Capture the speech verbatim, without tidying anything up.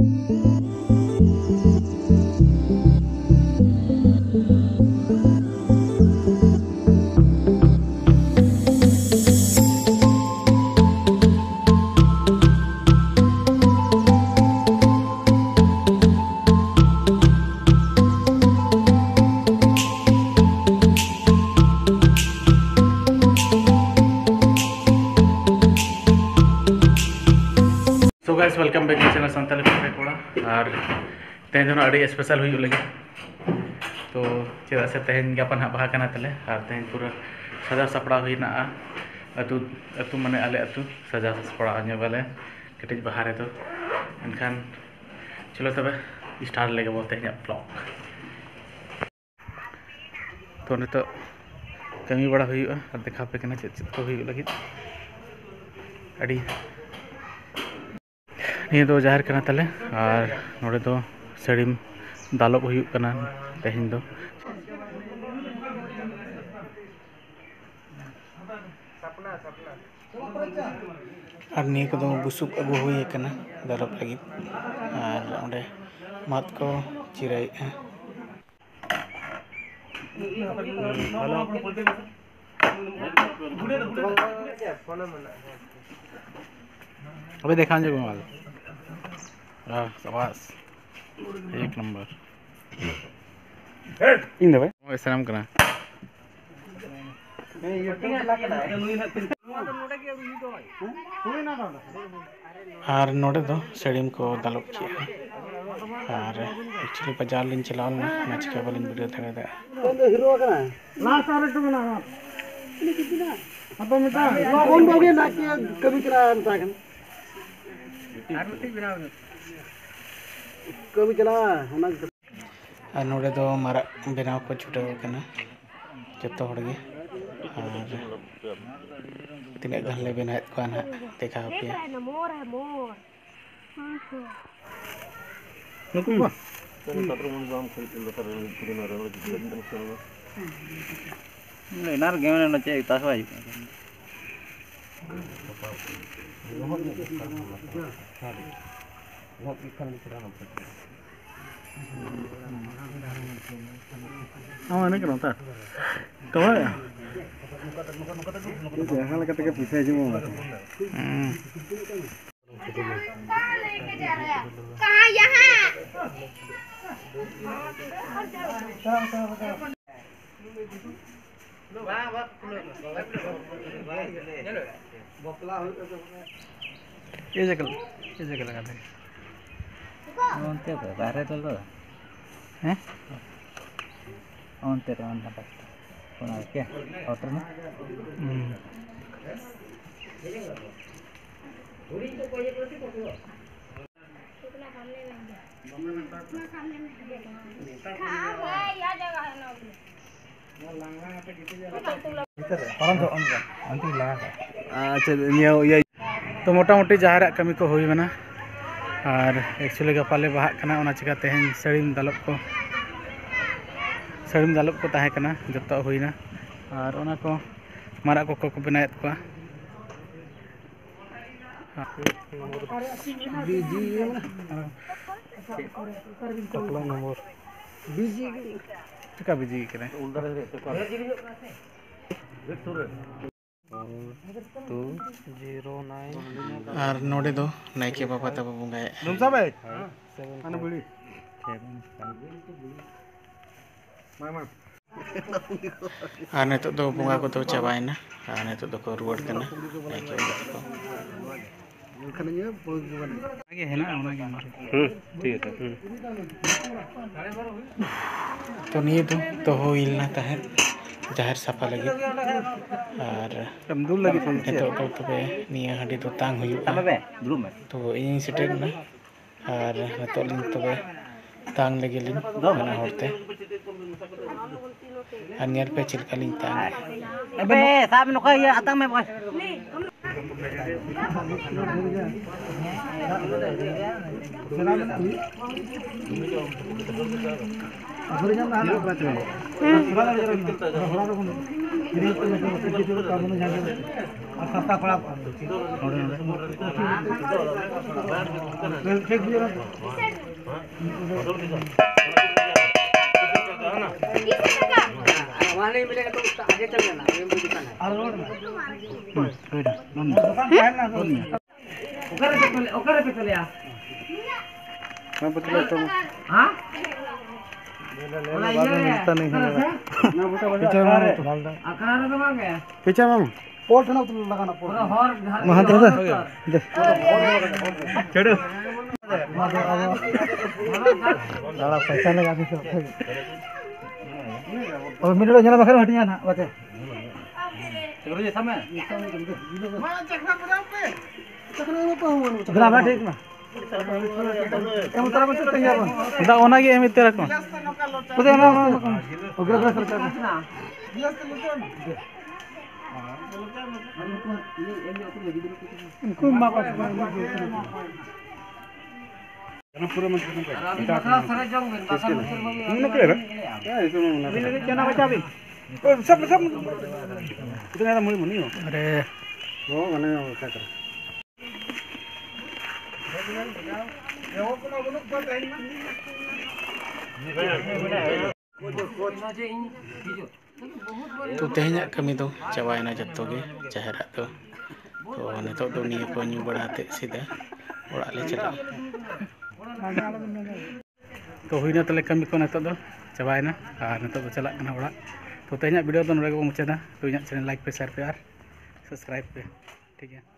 Guys welcome back to channel Santali कपड़े कोड़ा और तेज अड़ी स्पेशल हुई लगे तो चेदा से तेज गापा ना बाहा कना तले और तेज पूरा सजा सपड़ा हुईना अतु अतु माने आले अतु सजा सपड़ा वाले कटिज बाहा रे तो एनखान चलो तबे स्टार्ट लेगे बोलते हैं ब्लॉग तो नितो कमी बड़ा हुई और देखा पे कना चेद चेद को हुई लगे अड़ी ये दो जाहिर करना तले और नोड़े दो सड़ीम दालोब हुई करना तेहिन दो और निये को दो बुसुक अगु हुई करना दालोब लगी और ओंडे मात को चिराई अबे देखा जो माल हाँ शाबाश एक नंबर इन दे भाई ऐसा नाम करना और नोड़े दो सड़ीम को दालोब किया और एक्चुअली बाजार लिन चलाओ ना मैच के बलिन वीडियो धरे दे हीरो करना लास्ट आरे तो ना ini kita apa minta kau bawa nak kami kira antakan कभी चला नोड़े दो मारा बनाव को छुटाव कना जतो हड़गे और तिने गहले बनाए को ना देखा पे नुकु को लेनार गेम ने नचे तासवा हाँ नहीं करना था तो है यहाँ लगा तक पीछे जो कहाँ यहाँ ये जगह ये जगह लगा दे ओंते तो बाहर चल रहा हैं ओंते तो ओंते पास कौन आ क्या ऑर्डर में थोड़ी तो कोई प्रति को कितना सामने में कितना सामने में हां भाई या जगह है ना वो लंगा पे कितने जगह परम तो अंदर अंतिम लगा अच्छा ये तो मोटा मोटी जहार कमी को हुई बना और एक्चुअली गपाले बाहा कना ओना चिका तेहन सड़ीम दालोब को सड़ीम दालोब को ताहे कना जतो हुईना और ओना को मारा को को बनाएत को बीजी कपला नंबर बीजी चिका बीजी करे टू जीरो नाइन और नोड़े दो नाइके बाबा तब बुंगाए नुमसा भाई अने बुली और नितो दो बुंगा को तो चबायना और नितो दो को रुवाड़ करना नाइके बाबा को खनिया बहुत जुबान आगे है ना ओना के मार हम्म ठीक है तो नहीं तो तो हो इलना ताहे जाहिर साफा लगे और दूर लगे तो तो तबे निया हडी तो तांग हुआ तो इन सेटेल ना और तो लिन तबे तांग लगे लिन मना होते अन्यर पे चिलका लिन तांग अबे साहब नको ये आतंग में बस सस्ता पड़ा वहाँ नहीं मिलेगा तो आगे चल जाना, दुकान है रोड में। ओकरे पे चले, ओकरे पे चले आ। मैं बता तो हां मिलता नहीं है ना बता बता अकरा रे तो मांगे पीछे मामू पोर्ट ना लगाना पोर्ट हर वहां दे छोड़ो दादा पैसा लगा के और मिनट जरा बखर हटिया ना बचे चलो ये समय मां चखना पड़ा पे चखना में पाऊं ग्रामा ठीक ना हम तरह से तैयार बन दा ओना के एम तेरा को पता ना ओकरा बस सरकार ना व्यस्त लोटो ना इनको मां का ना पूरा मंत्र का बकरा सरे जंग में बकरा मंत्र में न करे क्या इसमें ना बिल के ना बचा भी सब सब इतना मुड़ी मुनी हो अरे वो बने क्या कर तो तेहना कमी दो चाबायना जत्तो गे जहरा तो तो नितो दो निये को न्यू बढ़ाते सीधा ओड़ा ले चला तो हुईना तले कमी को नितो दो चाबायना और नितो दो चला कना ओड़ा तो तेहना वीडियो तो नोडे को मुचादा तो इना चैनल लाइक पे शेयर पे और सब्सक्राइब पे ठीक है।